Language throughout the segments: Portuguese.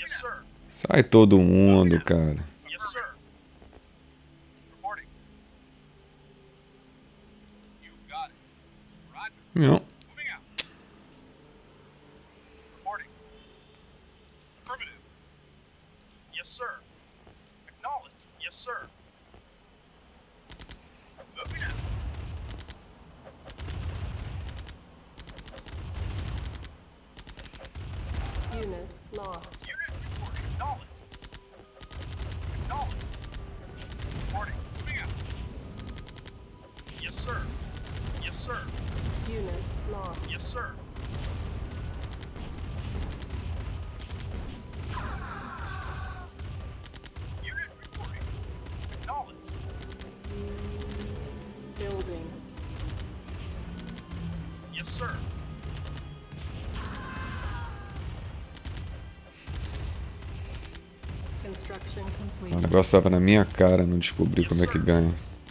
Sai todo mundo, cara. Não. Unit lost. Unit lost. Building. Construction complete. O negócio tava na minha cara, não descobri como é que ganha.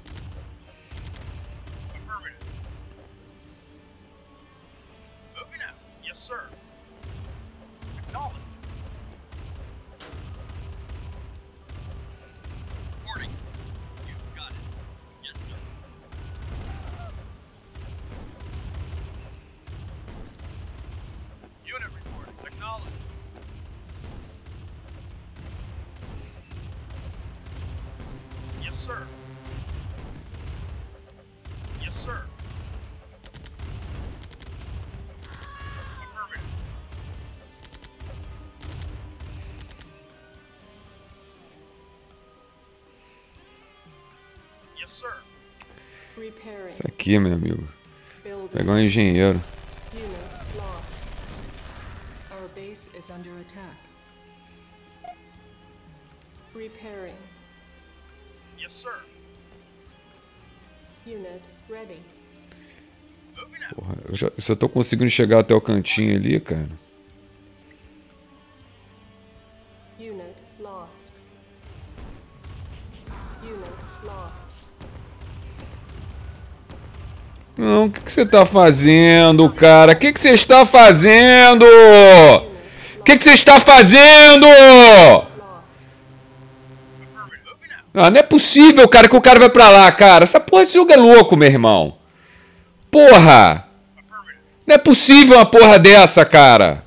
Repairing. Isso aqui, meu amigo. Building. Pegar um engenheiro. Unit lost. Our base is under attack. Repairing. Unit ready. Porra, eu só tô conseguindo chegar até o cantinho ali, cara. Unit lost. Unit lost. Não, o que que você tá fazendo, cara? O que que você está fazendo? O que que você está fazendo? Lost. Ah, não é possível, cara, que o cara vai pra lá, cara. Essa porra, esse jogo é louco, meu irmão. Porra! Não é possível uma porra dessa, cara.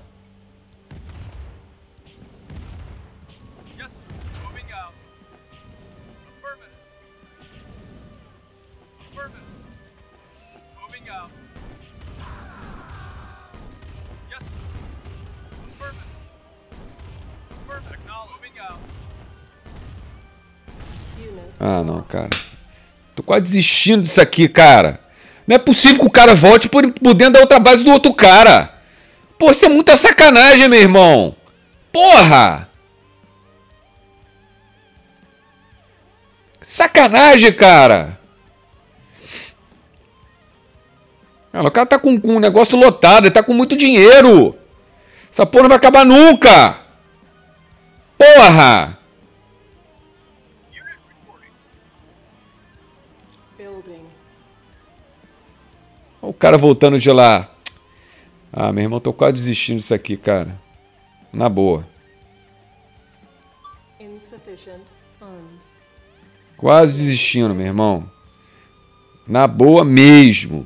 Unit. Ah, não, cara. Tô quase desistindo disso aqui, cara. Não é possível que o cara volte por dentro da outra base do outro cara. Pô, isso é muita sacanagem, meu irmão. Porra! Sacanagem, cara. Cara, o cara tá com um negócio lotado, ele tá com muito dinheiro. Essa porra não vai acabar nunca. Porra! Building. Olha o cara voltando de lá. Ah, meu irmão, tô quase desistindo disso aqui, cara. Na boa. Insufficient funds. Quase desistindo, meu irmão. Na boa mesmo.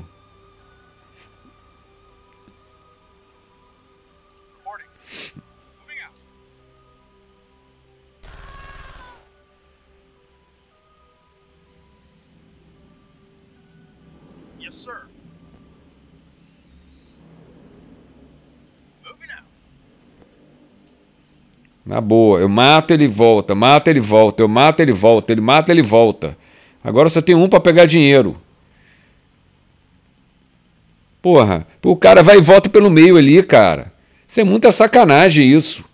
Na boa, eu mato, ele volta, mato, ele volta, eu mato, ele volta, ele mata, ele volta. Agora só tem um pra pegar dinheiro. Porra, o cara vai e volta pelo meio ali, cara. Isso é muita sacanagem, isso.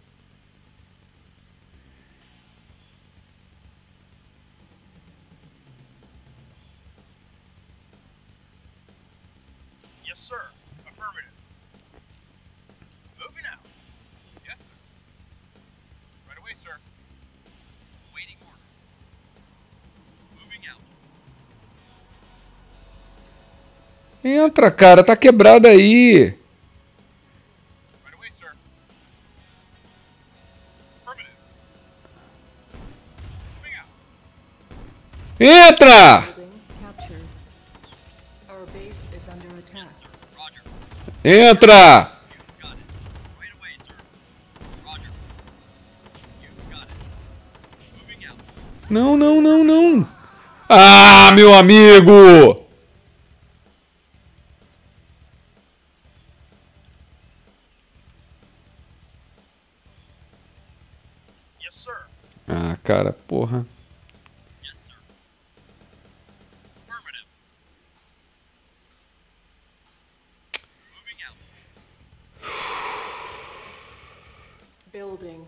Entra, cara, tá quebrado aí. Entra! Building captured. Our base is under attack. Entra! Não, não, não, não. Ah, meu amigo! Ah, cara, porra. Building.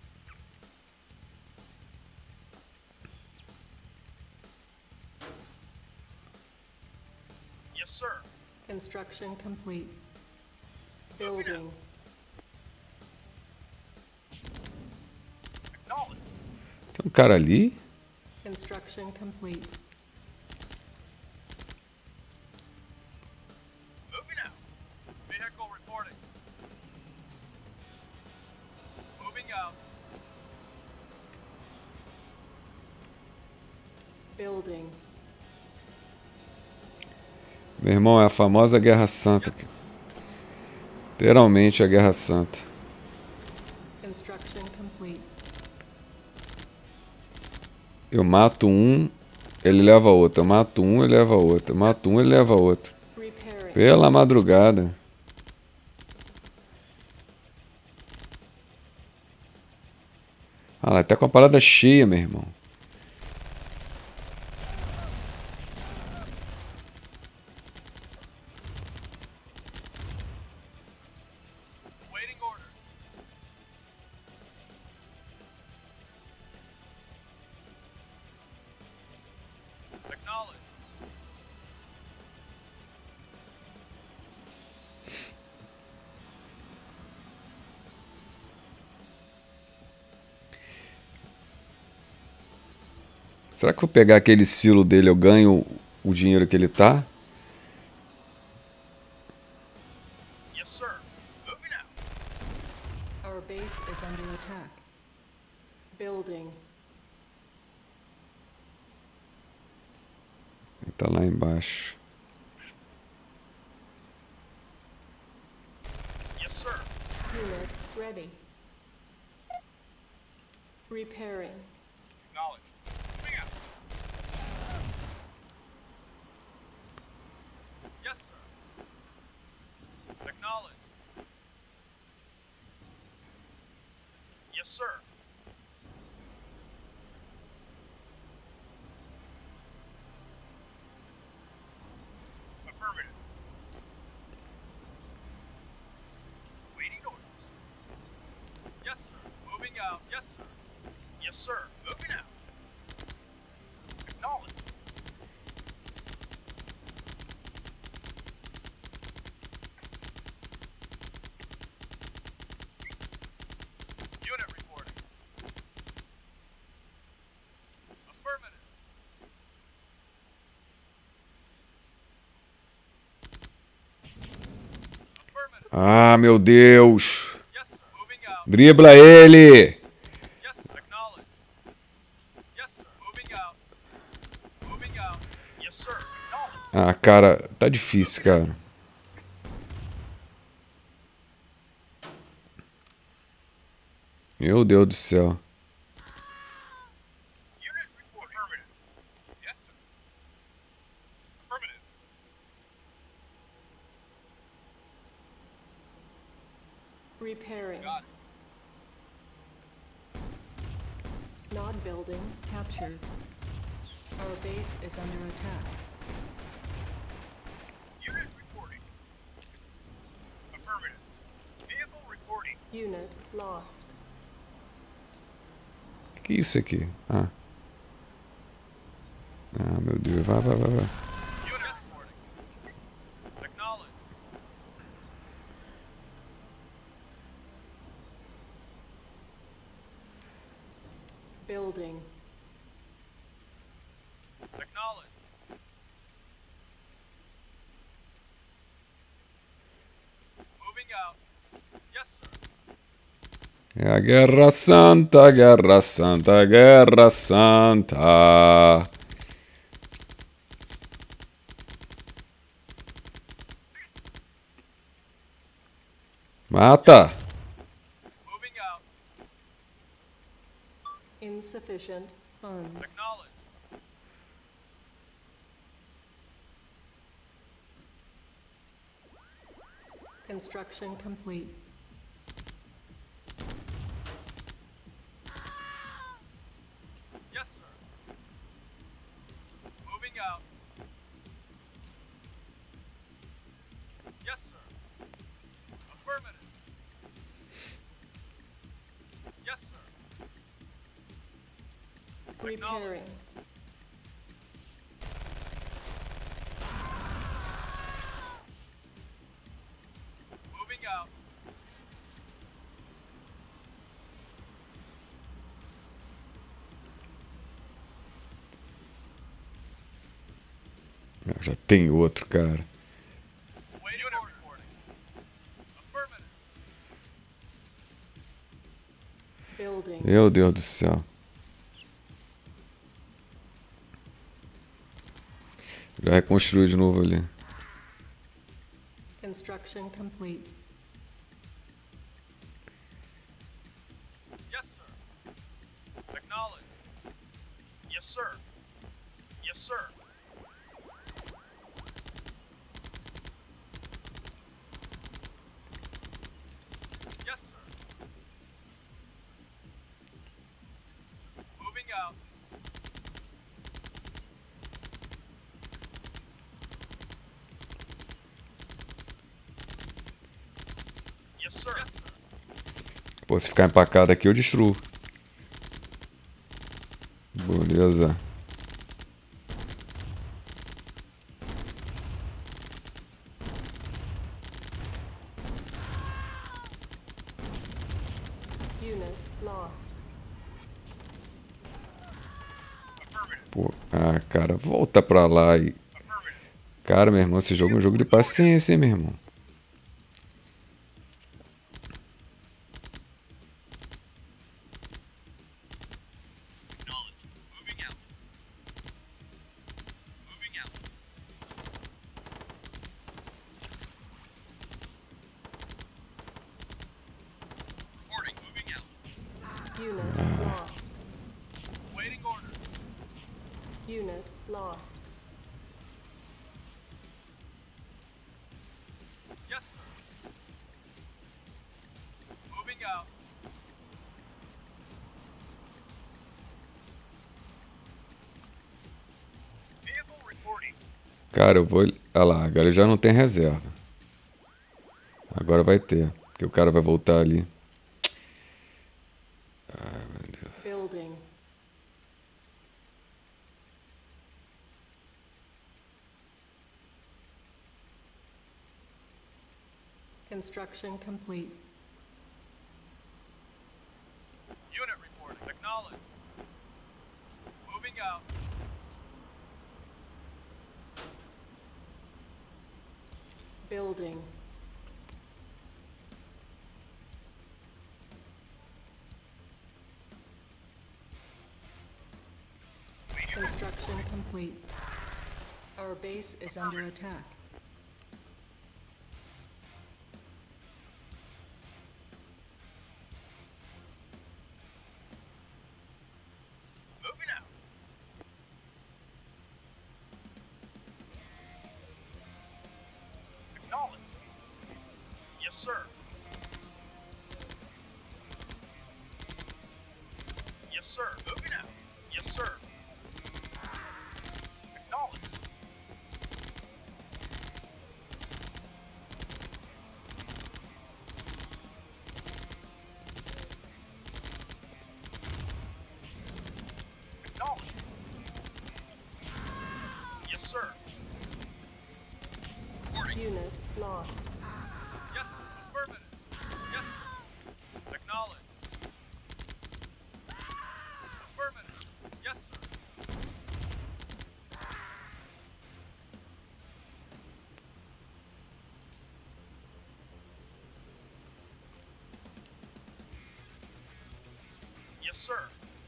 Construction complete. Building. Tem um cara ali? Construction complete. Moving out. Vehicle reporting. Moving out. Building. Meu irmão, é a famosa Guerra Santa. Literalmente a Guerra Santa. Construction complete. Eu mato um, ele leva outro. Eu mato um, ele leva outro. Eu mato um, ele leva outro. Repairing. Pela madrugada. Ah lá, tá com a parada cheia, meu irmão. Waiting order. Acknowledge. Será que eu pegar aquele silo dele, eu ganho o dinheiro que ele tá? Yes, sir. Moving out. Our base is under attack. Building. Ele tá lá embaixo. Yes, sir. Unit ready. Repairing. Acknowledge. Moving out. Yes, sir. Acknowledge. Yes, sir. Affirmative. Waiting orders. Yes, sir. Moving out. Yes, sir. Yes, sir. Moving out. Acknowledge. Unit reporting. Affirmative. Affirmative. Ah, meu Deus. Yes, sir. Moving out. Dribla ele. Yes, acknowledge. Yes, sir. Moving out. Moving out. Yes, sir. Acknowledge. Ah, cara, tá difícil, cara. Meu Deus do céu. Unit report. Affirmative. Yes, sir. Affirmative. Repairing. Got it. Nod building captured. Our base is under attack. Unit reporting. Affirmative. Vehicle reporting. Unit lost. Que isso aqui? Ah. Ah, meu Deus. Vai, vai, vai, vai. Unit reporting. Acknowledge. Building. Acknowledge. Moving out. Yes, sir. É a Guerra Santa, Guerra Santa, Guerra Santa. Mata. Moving out. Insufficient funds. Acknowledged. Construction complete. Yes, sir. Moving out. Yes, sir. Affirmative. Yes, sir. Repairing. Moving out. Já tem outro, cara. Waiting unit reporting. Affirmative. Building. Meu Deus do céu. Já reconstruiu de novo ali. Construction complete. Yes, sir. Acknowledged. Yes, sir. Yes, sir. Yes, sir. Moving out. Yes, sir. Yes, sir. Pô, se ficar empacado aqui, eu destruo. Beleza. Unit lost. Affirmative. Pô, ah, cara, volta pra lá e... Affirmative. Cara, meu irmão, esse jogo é um jogo de paciência, hein, meu irmão. Acknowledged. Moving out. Moving out. Reporting. Moving out. Unit lost. Waiting orders. Unit lost. Yes, sir. Moving out. Vehicle reporting. Cara, eu vou... Olha lá, agora ele já não tem reserva. Agora vai ter. Porque o cara vai voltar ali. Ai, meu Deus. Building. Construction complete. Unit reporting. Acknowledged. Moving out. Building. Construction complete. Our base is under attack. Moving out. Acknowledged. Yes, sir. Yes, sir. Moving out. Yes, sir. Acknowledged. Acknowledged. Yes, sir. Reporting. Unit lost. Yes, sir. Affirmative. Yes, sir. Acknowledged. Affirmative. Yes, sir. Yes, sir.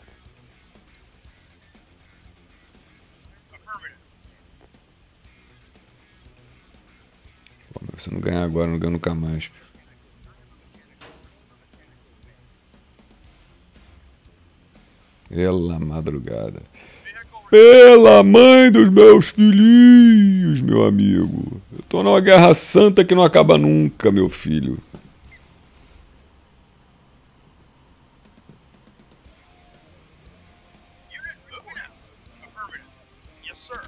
Affirmative. Pô, se eu não ganhar agora, eu não ganho nunca mais. Pela madrugada. Pela mãe dos meus filhinhos, meu amigo. Eu tô numa guerra santa que não acaba nunca, meu filho. Unit moving out. Affirmative. Yes, sir.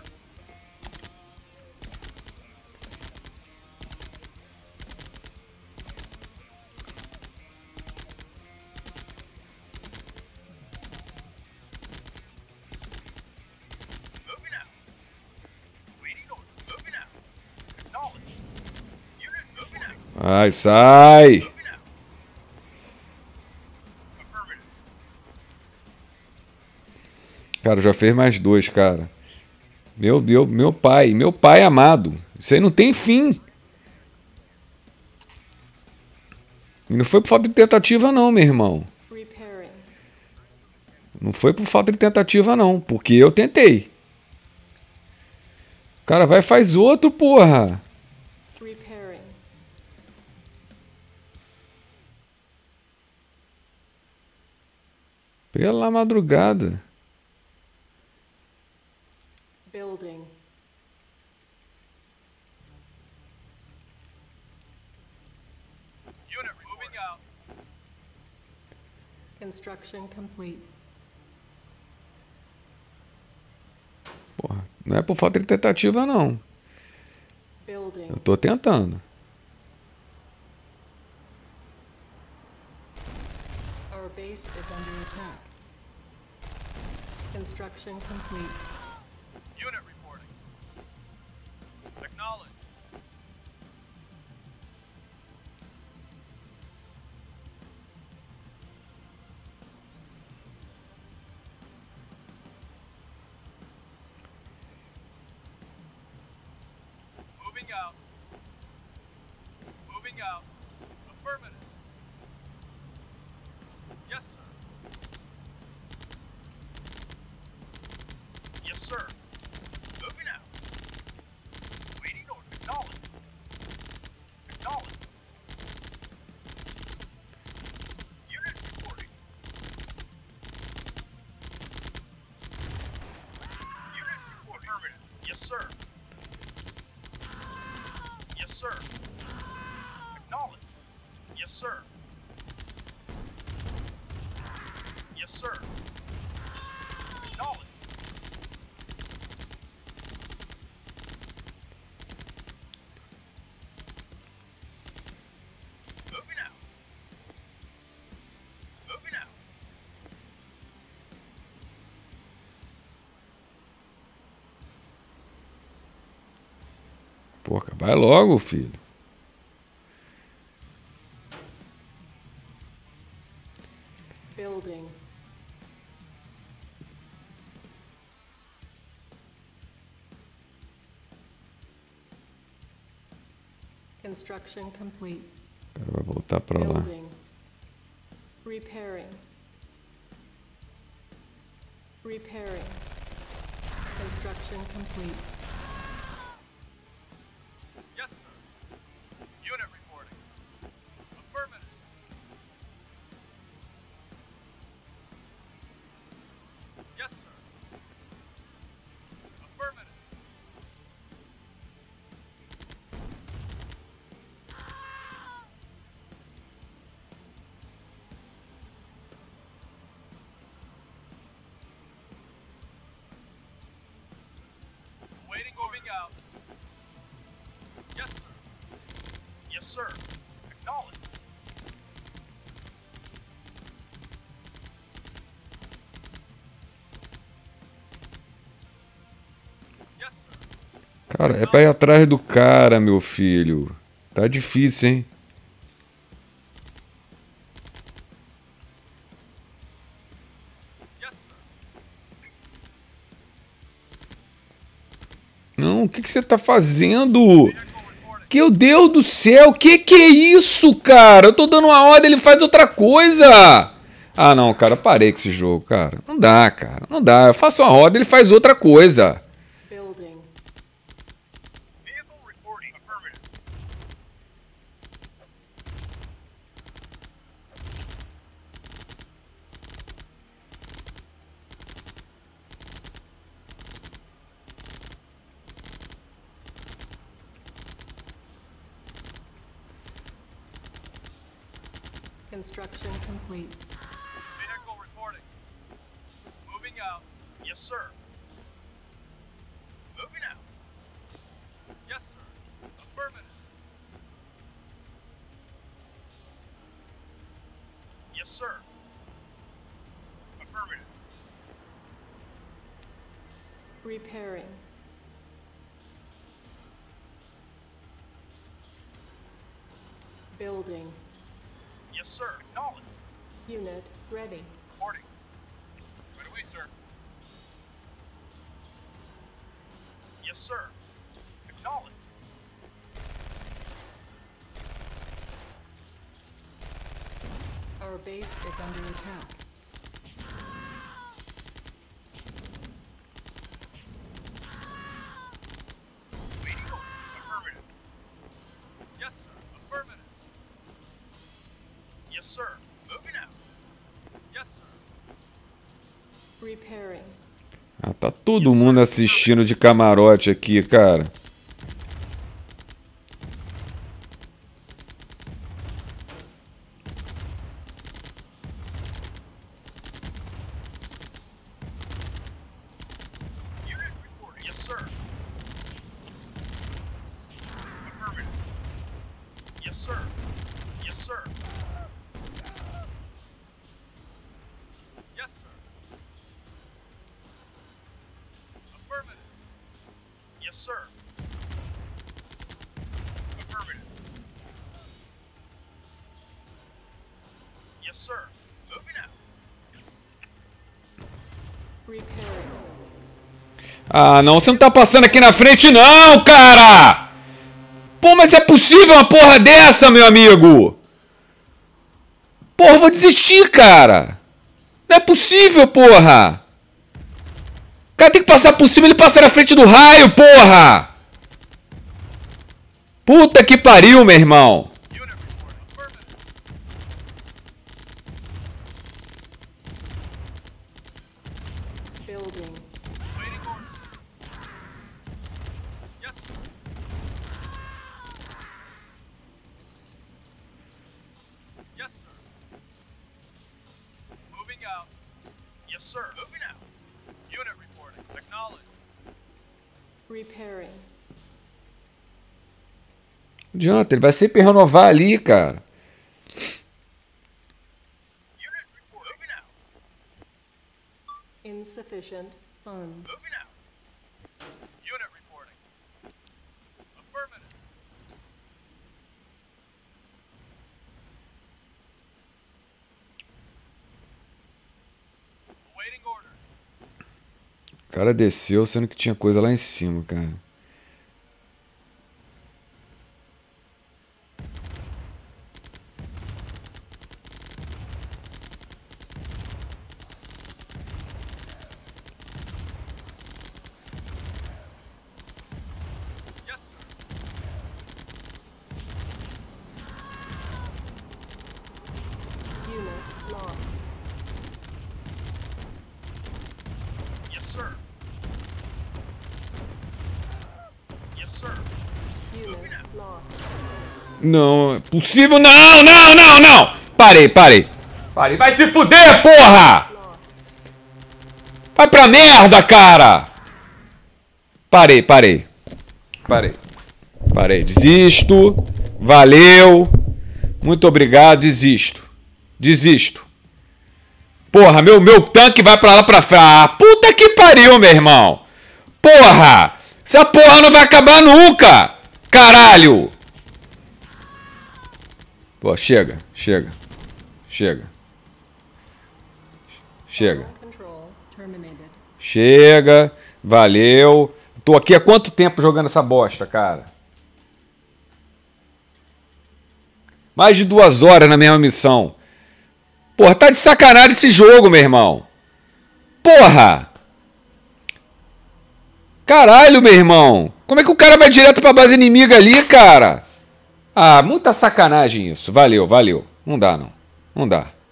Moving out. Waiting order. Moving out. Acknowledged. Unit moving out. Ai, sai. Moving out. Affirmative. Cara, já fez mais 2, cara. Meu Deus, meu pai amado. Isso aí não tem fim. E não foi por falta de tentativa, não, meu irmão. Repairing. Não foi por falta de tentativa, não. Porque eu tentei. O cara vai e faz outro, porra. Repairing. Pela madrugada. Building. Unit moving out. Construction complete. Porra, não é por falta de tentativa, não. Building. Eu tô tentando. Our base is under attack. Construction complete. Unit reporting. Acknowledged. Moving out. Moving out. Affirmative. Yes, sir. Yes, sir. Moving out. Waiting order. Acknowledged. Acknowledged. Unit reporting. Unit reporting. Affirmative. Yes, sir. Yes, sir. Acknowledged. Yes, sir. Yes, sir. Acknowledged. Moving out. Moving out. Porra, vai logo, filho. Building. Construction complete. O cara vai voltar pra lá. Building. Repairing. Repairing. Construction complete. Yes, sir. Unit reporting. Affirmative. Yes, sir. Affirmative. Waiting, moving out. Yes, sir. Yes, sir. Acknowledged. Yes, sir. Cara, é pra ir atrás do cara, meu filho. Tá difícil, hein? Yes, sir. Não, o que você tá fazendo? Vehicle reporting. Meu Deus do céu, que é isso, cara? Eu tô dando uma ordem, ele faz outra coisa. Ah, não, cara, parei com esse jogo, cara. Não dá, cara, não dá. Eu faço uma ordem, ele faz outra coisa. Building. Vehicle reporting. Affirmative. Construction complete. Vehicle reporting. Moving out. Yes, sir. Moving out. Yes, sir. Affirmative. Yes, sir. Affirmative. Repairing. Building. Yes, sir. Acknowledged. Unit ready. Reporting. Right away, sir. Yes, sir. Acknowledged. Our base is under attack. Waiting orders. Affirmative. Yes, sir. Affirmative. Yes, sir. Moving out. Yes, sir. Repairing. Ah, tá todo mundo assistindo de camarote aqui, cara. Unit reporting. Yes, sir. Affirmative. Yes, sir. Yes, sir. Yes, sir. Affirmative. Yes, sir. Affirmative. Yes, sir. Moving out. Repairing. Ah, não, você não tá passando aqui na frente, não, cara! Pô, mas é possível uma porra dessa, meu amigo? Porra, eu vou desistir, cara! Não é possível, porra! O cara tem que passar por cima, ele passa na frente do raio, porra! Puta que pariu, meu irmão! Unit reporting. Affirmative. Building. Waiting order. Yes, sir. Yes, sir. Moving out. Yes, sir. Moving out. Unit reporting. Acknowledged. Repairing. Não adianta, ele vai sempre renovar ali, cara. Unit reporting. Moving out. Insufficient funds. Moving out. Unit reporting. Affirmative. Awaiting order. O cara desceu, sendo que tinha coisa lá em cima, cara. Yes, sir. Unit lost. Yes, sir. Yes, sir. Unit lost. Não, é possível. Não, não, não, não! Parei, parei. Parei, vai se fuder, porra! Lost. Vai pra merda, cara! Parei, parei. Parei. Parei, desisto. Valeu. Muito obrigado, desisto. Desisto. Porra, meu tanque vai pra lá pra frente. Ah, puta que pariu, meu irmão. Porra! Essa porra não vai acabar nunca! Caralho! Pô, chega, chega. Chega. Chega. Control terminated. Chega. Valeu. Tô aqui há quanto tempo jogando essa bosta, cara? Mais de 2 horas na mesma missão. Porra, tá de sacanagem esse jogo, meu irmão. Porra! Caralho, meu irmão. Como é que o cara vai direto pra base inimiga ali, cara? Ah, muita sacanagem isso. Valeu, valeu. Não dá, não. Não dá.